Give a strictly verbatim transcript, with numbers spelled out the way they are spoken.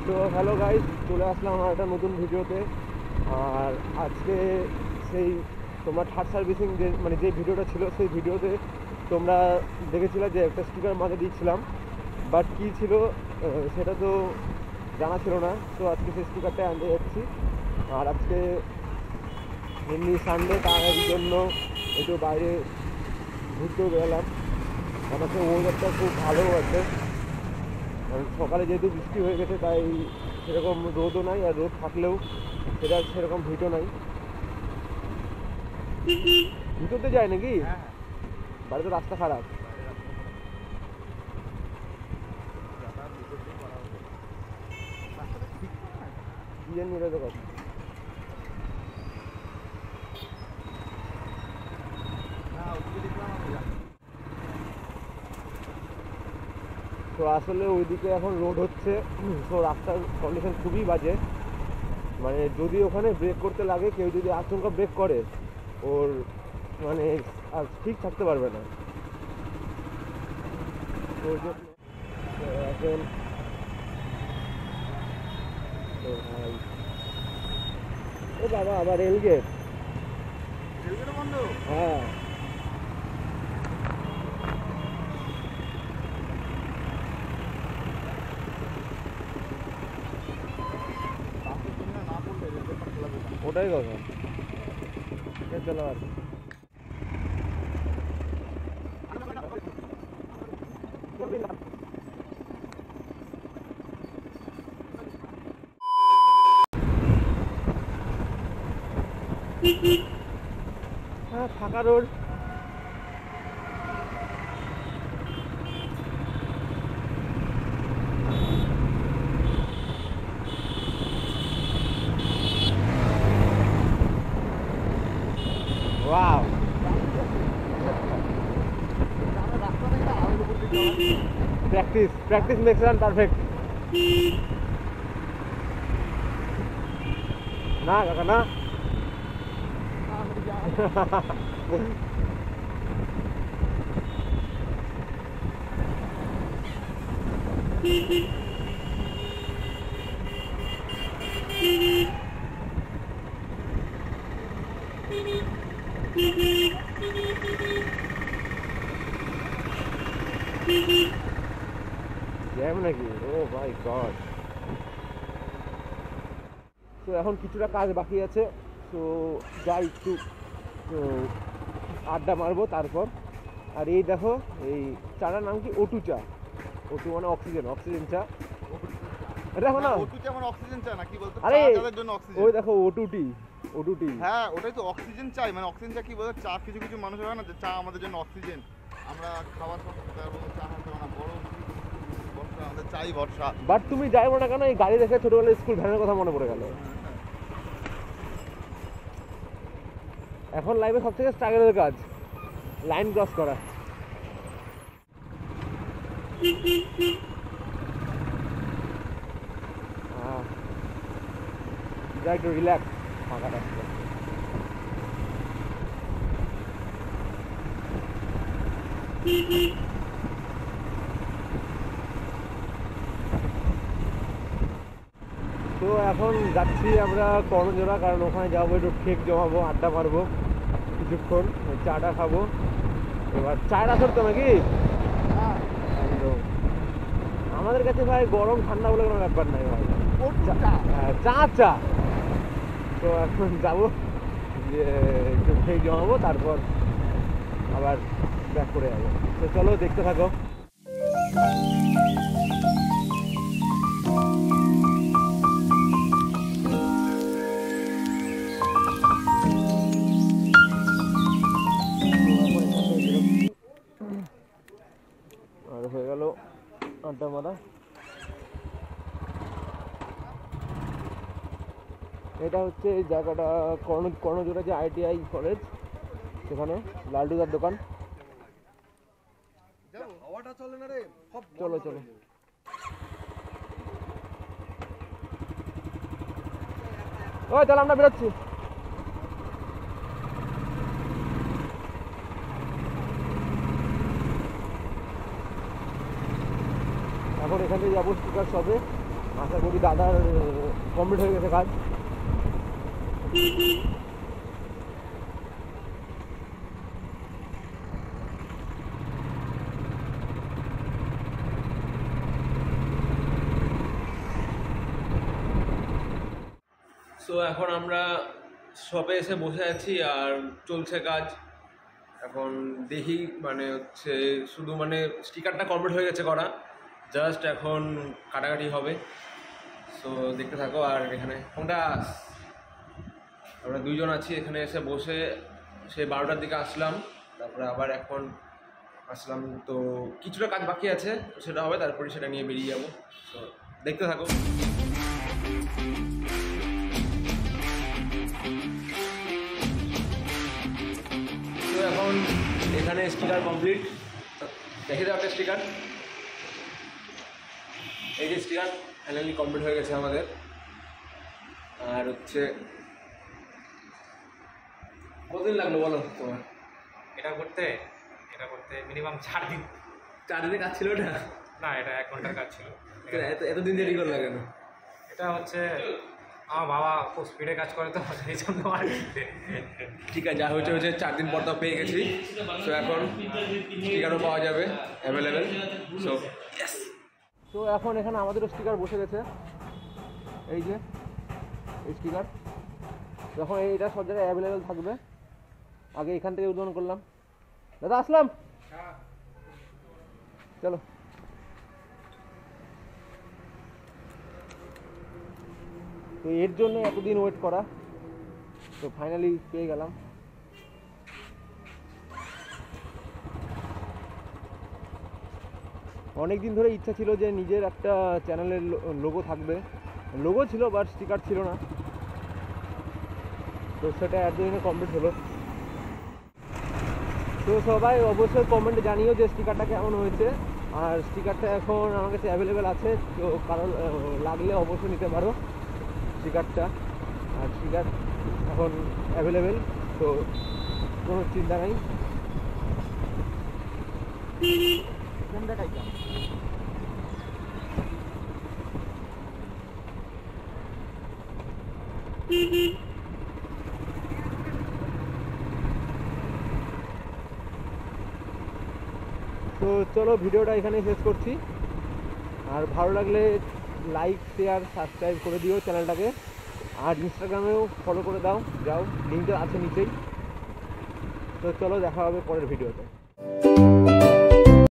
তো hello guys, চলে আসলাম আমার একটা নতুন ভিডিওতে। আর আজকে সেই তোমরা থার্ড সার্ভিসিং যে মানে যে ভিডিওটা ছিল সেই ভিডিওতে তোমরা দেখেছিলে যে একটা স্টিকার মাঝে দিয়েছিলাম, বাট কী ছিল সেটা তো জানা ছিল না। তো আজকে সেই স্টিকারটা আনতে যাচ্ছি। আর আজকে এমনি সানডে, তার জন্য একটু বাইরে ঘুরতেও বেরোলাম। আমাকে ওয়েদারটা খুব ভালো আছে, কারণ সকালে যেহেতু বৃষ্টি হয়ে গেছে তাই সেরকম রোদও নাই, আর রোদ থাকলেও সেটা সেরকম ভিটও নাই। ভিতরতে যায় নাকি? বাড়িতে রাস্তা খারাপ। কি জানি এটা তো কথা। তো আসলে ওইদিকে এখন রোড হচ্ছে, তো রাস্তার কন্ডিশন খুবই বাজে। মানে যদি ওখানে ব্রেক করতে লাগে, কেউ যদি আচমকা ব্রেক করে, ওর মানে আর ঠিক থাকতে পারবে না। তো এখন ও বাবা, আবার রেলগেট। হ্যাঁ, ওটাই কথা। চলো আর হ্যাঁ, ফাঁকা road. Wow, practice practice makes run perfect. না কাকা না। জ্যাম নাকি? Oh my God. তো এখন কিছুটা কাজ বাকি আছে, তো যাই একটু আড্ডা মারবো তারপর। আর এই দেখো, এই চাটার নাম কি? ওটু চা। ওটু মানে অক্সিজেন, অক্সিজেন চা। দেখো না, ওটু যেমন অক্সিজেন চা না, কি বলতো, আরে চার জন্য অক্সিজেন। ওই দেখো ওটু টি, ওটু টি। হ্যাঁ, ওটাই তো অক্সিজেন চাই। মানে অক্সিজেন চা কি বলতো, চা কিছু কিছু মানুষ হয় না যে চা আমাদের জন্য অক্সিজেন, আমরা খাওয়ার সময় চা খাতে না, বড় বর্ষা আমাদের চাই বর্ষা। বাট তুমি যাই বলো না কেন, এই গাড়ি দেখে ছোটবেলায় স্কুল ভ্যানের কথা মনে পড়ে গেল। এখন লাইফে সব থেকে স্ট্রাগলের কাজ লাইন ক্রস করা। যা একটু রিল্যাক্স ফাঁকা রাস্তা। তো এখন যাচ্ছি আমরা কর্ণজোড়া, কারণ ওখানে যাবো, একটু কেক জমাবো, আড্ডা মারবো কিছুক্ষণ, চাটা খাবো। এবার চায়ের আসর তো নাকি আমাদের কাছে ভাই, গরম ঠান্ডা বলে কোনো ব্যাপার নাই ভাই, চা চা। তো এখন যাবো, যে একটু কেক জমাবো, তারপর আবার ব্যাক করে যাবো। তো চলো দেখতে থাকো। আর হয়ে গেল আড্ডা মারা। এটা হচ্ছে এই জায়গাটা কর্ণ কর্ণজোড়া যে আইটিআই কলেজ, সেখানে লালটুদার দোকান। চলো চলো। ওই তাহলে আমরা বেরোচ্ছি। এখন এখান থেকে যাবো স্পিকার শপে, আশা করি দাদার কমপ্লিট হয়ে গেছে কাজ। সো এখন আমরা শপে এসে বসে আছি আর চলছে কাজ। এখন দেখি মানে হচ্ছে শুধু মানে স্টিকারটা কমপ্লিট হয়ে গেছে করা, জাস্ট এখন কাটাকাটি হবে। সো দেখতে থাকো। আর এখানে কোনটা আমরা দুইজন আছি এখানে এসে বসে, সেই বারোটার দিকে আসলাম, তারপরে আবার এখন আসলাম। তো কিছুটা কাজ বাকি আছে, সেটা হবে, তারপরে সেটা নিয়ে বেরিয়ে যাবো। সো দেখতে থাকো। তো এখন এখানে স্টিকার কমপ্লিট, দেখে দাও একটা স্টিকার। এই যে স্টিকার ফাইনালি কমপ্লিট হয়ে গেছে আমাদের। আর হচ্ছে কতদিন লাগলো বলো তোমার এটা করতে? এটা করতে মিনিমাম চার দিন। চার দিনে কাজ ছিল না? না, এটা এক ঘন্টার কাজ ছিল। এত এতদিন দেরি করলো কেন? এটা হচ্ছে আমার বাবা খুব স্পিডে কাজ করে, তো সেই জন্য আর ঠিক আছে, যা হয়েছে হয়েছে, চার দিন পর তো পেয়ে গেছি। সো এখন স্টিকারও পাওয়া যাবে অ্যাভেলেবেল। So yes. তো এখন এখানে আমাদেরও স্টিকার বসে গেছে, এই যে এই স্টিকার। যখন এইটা সব জায়গায় অ্যাভেলেবেল থাকবে। আগে এখান থেকে উদ্বোধন করলাম। দাদা আসলাম, চলো। তো এর জন্য এতদিন ওয়েট করা, তো ফাইনালি পেয়ে গেলাম। অনেক দিন ধরে ইচ্ছা ছিল যে নিজের একটা চ্যানেলের লোগো থাকবে, লোগো ছিল বাট স্টিকার ছিল না। তো সেটা এতদিনে কমপ্লিট হলো। তো সবাই অবশ্যই কমেন্টে জানিও যে স্টিকারটা কেমন হয়েছে। আর স্টিকারটা এখন আমার কাছে অ্যাভেলেবেল আছে, তো কারণ লাগলে অবশ্যই নিতে পারো স্টিকারটা। আর স্টিকার এখন অ্যাভেলেবেল, তো কোনো চিন্তা নাই। তো চলো ভিডিওটা এখানে শেষ করছি। আর ভালো লাগলে লাইক শেয়ার সাবস্ক্রাইব করে দিও চ্যানেলটাকে। আর ইনস্টাগ্রামেও ফলো করে দাও, যাও, লিঙ্কটা আছে নিচেই। তো চলো দেখা হবে পরের ভিডিওতে।